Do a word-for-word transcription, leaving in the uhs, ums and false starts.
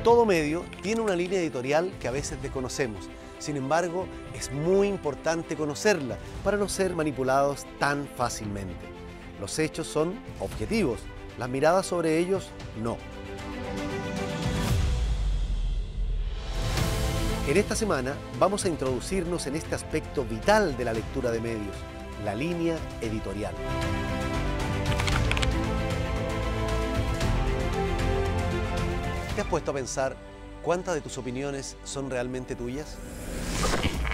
Todo medio tiene una línea editorial que a veces desconocemos. Sin embargo, es muy importante conocerla para no ser manipulados tan fácilmente. Los hechos son objetivos, las miradas sobre ellos no. En esta semana vamos a introducirnos en este aspecto vital de la lectura de medios, la línea editorial. ¿Te has puesto a pensar cuántas de tus opiniones son realmente tuyas?